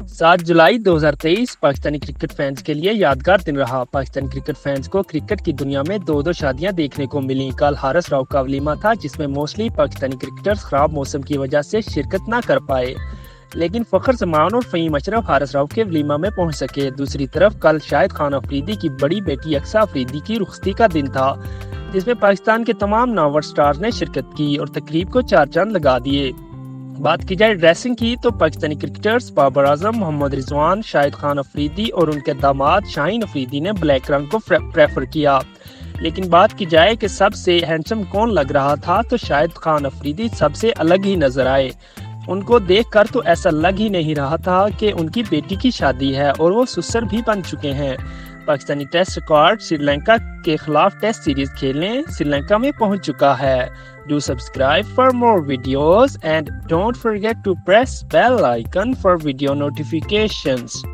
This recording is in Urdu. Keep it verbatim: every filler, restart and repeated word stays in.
سات جولائی دو ہزار تیئیس پاکستانی کرکٹ فینس کے لیے یادگار دن رہا۔ پاکستانی کرکٹ فینس کو کرکٹ کی دنیا میں دو دو شادیاں دیکھنے کو ملیں۔ کل ہارس راؤ کا ولیمہ تھا جس میں موسٹلی پاکستانی کرکٹرز خراب موسم کی وجہ سے شرکت نہ کر پائے، لیکن فخر زمان اور فہیم اشرف ہارس راؤ کے ولیمہ میں پہنچ سکے۔ دوسری طرف کل شاہد خان افریدی کی بڑی بیٹی اقصیٰ افریدی کی رخصتی کا دن تھا جس میں پاکستان کے تمام نامور سٹارز نے شرکت کی اور تقریب کو چار چاند لگا دیے۔ بات کی جائے ڈریسنگ کی تو پاکستانی کرکٹرز بابر اعظم، محمد رضوان، شاہد خان افریدی اور ان کے داماد شاہین افریدی نے بلیک رنگ کو پریفر کیا، لیکن بات کی جائے کہ سب سے ہینڈسم کون لگ رہا تھا تو شاہد خان افریدی سب سے الگ ہی نظر آئے۔ ان کو دیکھ کر تو ایسا لگ ہی نہیں رہا تھا کہ ان کی بیٹی کی شادی ہے اور وہ سسر بھی بن چکے ہیں۔ پاکستانی ٹیسٹ اسکواڈ سری لنکا کے خلاف ٹیسٹ سیریز کھیلنے سری لنکا میں پہنچ چکا ہے۔ Do subscribe for more videos and don't forget to press bell icon for video notifications.